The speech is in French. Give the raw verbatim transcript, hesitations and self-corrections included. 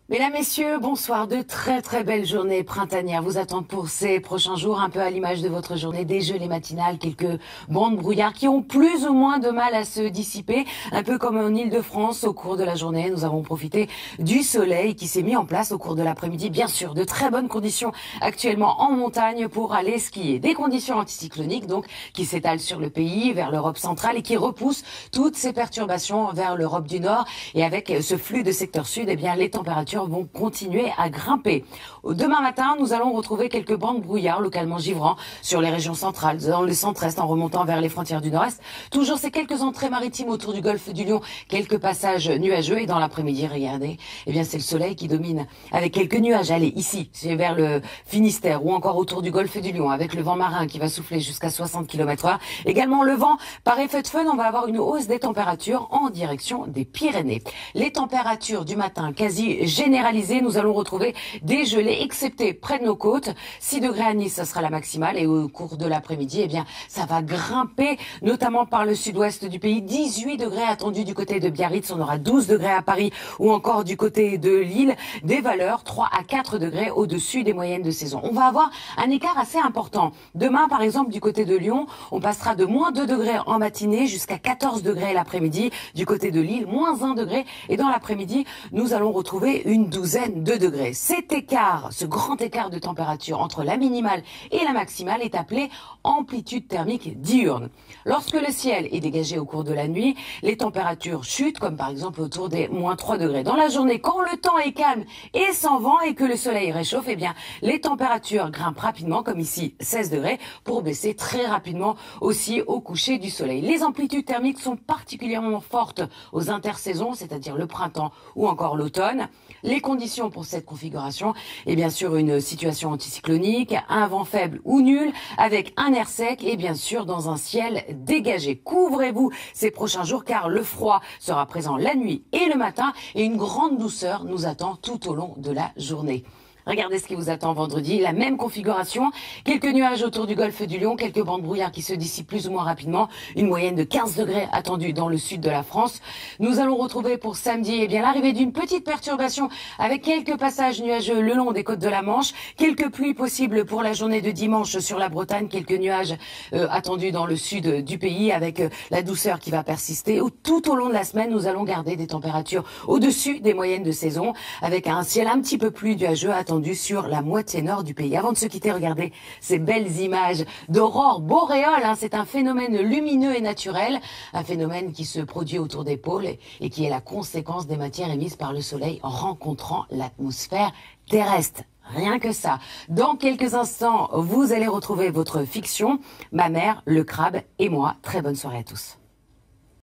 Mesdames, Messieurs, bonsoir. De très très belles journées printanières vous attendent pour ces prochains jours, un peu à l'image de votre journée, des gelées matinales, quelques bancs de brouillard qui ont plus ou moins de mal à se dissiper, un peu comme en Île-de-France. Au cours de la journée, nous avons profité du soleil qui s'est mis en place au cours de l'après-midi. Bien sûr, de très bonnes conditions actuellement en montagne pour aller skier. Des conditions anticycloniques donc qui s'étalent sur le pays, vers l'Europe centrale et qui repoussent toutes ces perturbations vers l'Europe du Nord. Et avec ce flux de secteur sud, eh bien les températures vont continuer à grimper. Demain matin, nous allons retrouver quelques bancs de brouillard localement givrants sur les régions centrales, dans le centre-est en remontant vers les frontières du nord-est. Toujours ces quelques entrées maritimes autour du golfe du Lion, quelques passages nuageux et dans l'après-midi, regardez, eh bien c'est le soleil qui domine avec quelques nuages. Allez, ici, c'est vers le Finistère ou encore autour du golfe du Lion avec le vent marin qui va souffler jusqu'à soixante kilomètres heure. Également le vent, par effet de fun, on va avoir une hausse des températures en direction des Pyrénées. Les températures du matin quasi généralisées, nous allons retrouver des gelées, excepté près de nos côtes. six degrés à Nice, ça sera la maximale. Et au cours de l'après-midi, eh bien, ça va grimper, notamment par le sud-ouest du pays. dix-huit degrés attendus du côté de Biarritz. On aura douze degrés à Paris ou encore du côté de Lille. Des valeurs trois à quatre degrés au-dessus des moyennes de saison. On va avoir un écart assez important. Demain, par exemple, du côté de Lyon, on passera de moins deux degrés en matinée jusqu'à quatorze degrés l'après-midi. Du côté de Lille, moins un degré. Et dans l'après-midi, nous allons retrouver une douzaine de degrés. Cet écart, ce grand écart de température entre la minimale et la maximale est appelé amplitude thermique diurne. Lorsque le ciel est dégagé au cours de la nuit, les températures chutent, comme par exemple autour des moins trois degrés. Dans la journée, quand le temps est calme et sans vent et que le soleil réchauffe, eh bien, les températures grimpent rapidement, comme ici seize degrés, pour baisser très rapidement aussi au coucher du soleil. Les amplitudes thermiques sont particulièrement fortes aux intersaisons, c'est-à-dire le printemps ou encore l'automne. Les conditions pour cette configuration, et bien sûr une situation anticyclonique, un vent faible ou nul, avec un air sec et bien sûr dans un ciel dégagé. Couvrez-vous ces prochains jours car le froid sera présent la nuit et le matin et une grande douceur nous attend tout au long de la journée. Regardez ce qui vous attend vendredi, la même configuration, quelques nuages autour du golfe du Lion, quelques bancs de brouillard qui se dissipent plus ou moins rapidement, une moyenne de quinze degrés attendue dans le sud de la France. Nous allons retrouver pour samedi eh bien l'arrivée d'une petite perturbation avec quelques passages nuageux le long des côtes de la Manche, quelques pluies possibles pour la journée de dimanche sur la Bretagne, quelques nuages euh, attendus dans le sud du pays avec euh, la douceur qui va persister. Tout au long de la semaine, nous allons garder des températures au-dessus des moyennes de saison avec un ciel un petit peu plus nuageux attendu sur la moitié nord du pays. Avant de se quitter, regardez ces belles images d'aurore boréale. Hein. C'est un phénomène lumineux et naturel, un phénomène qui se produit autour des pôles et qui est la conséquence des matières émises par le soleil rencontrant l'atmosphère terrestre. Rien que ça. Dans quelques instants, vous allez retrouver votre fiction, Ma mère, le crabe et moi. Très bonne soirée à tous.